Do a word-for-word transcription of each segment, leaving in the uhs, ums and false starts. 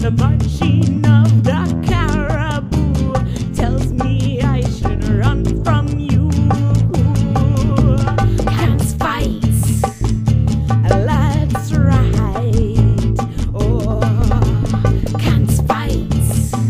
The marching of the caribou tells me I should run from you. Can't fight, let's ride. Oh, can't fight,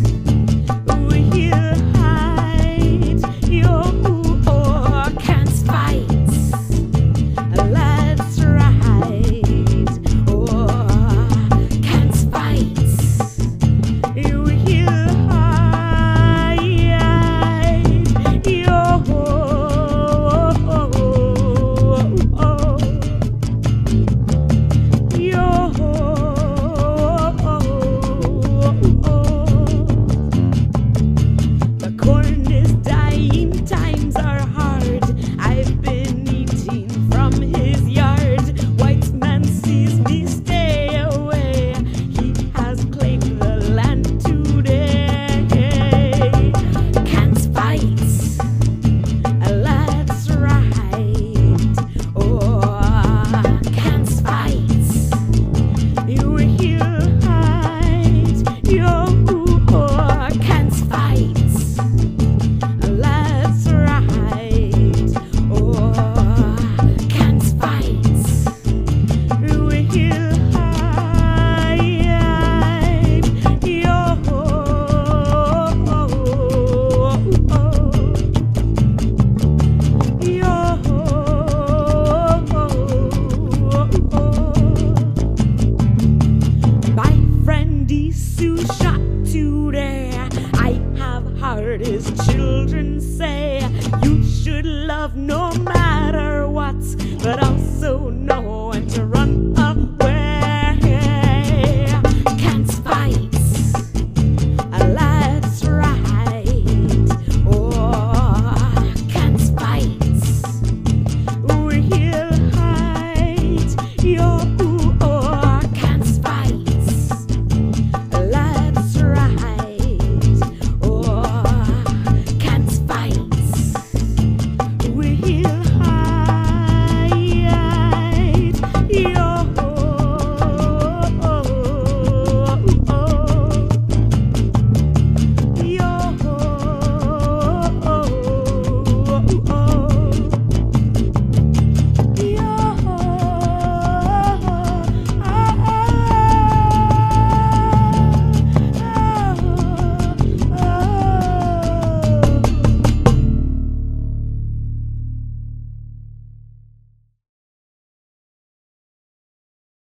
we'll hide. Yo, oh, can't fight, let's ride. Oh, can't fight, we'll hide. Yo, oh, oh, oh. Yo, the corn is dying, times are hard. I've been eating from his yard. White man sees me stay away. He has claimed the land today. Can't fight, let's ride. Oh, can't fight, you will hide. Yo, oh, can't fight, let's ride. Oh, can't fight, you will hide. Yo, oh, oh, yo, my friend Isu shot today. I have heard his children say you should love no matter what, but also